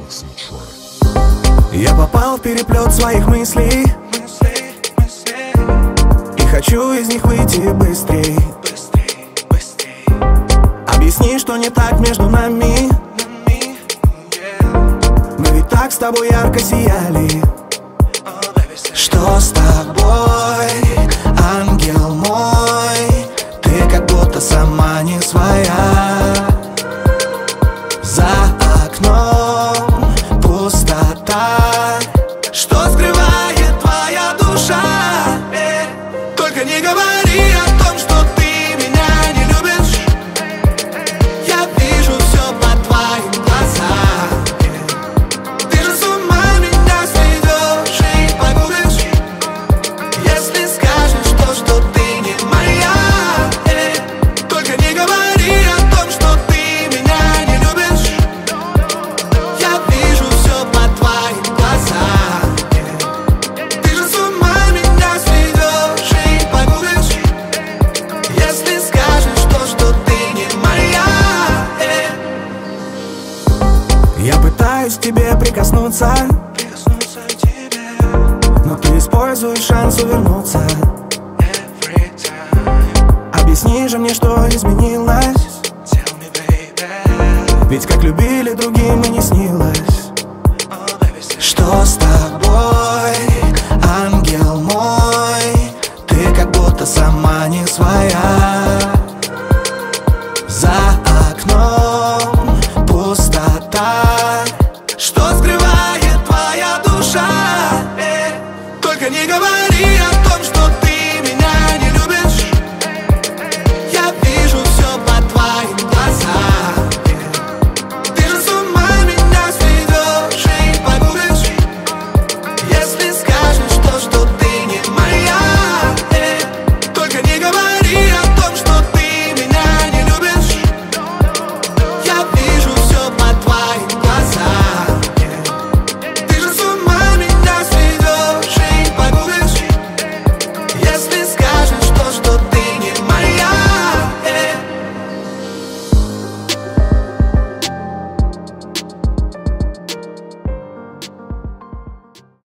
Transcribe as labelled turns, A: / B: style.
A: Я попал в переплет своих мыслей и хочу из них выйти быстрей. Объясни, что не так между нами. Мы ведь так с тобой ярко сияли. Что с тобой, ангел мой? Ты как будто сама не своя. За окном пустота. Что скрывает твоя душа? Только не говори о том, что ты меня не любишь. Я вижу все по твоим глазам. Ты же с ума меня сведешь и погубишь, если скажешь то, что ты не моя. Только не говори о том, что ты меня не любишь. Я вижу все по твоим глазам. Ты же с ума меня сведешь и погубишь, если скажешь то, что ты не моя. Я пытаюсь к тебе прикоснуться, но ты используешь шанс увернуться. Объясни же мне, что изменилось, ведь как любили другим и не снилось. Что с тобой, ангел мой? Ты как будто сама не своя.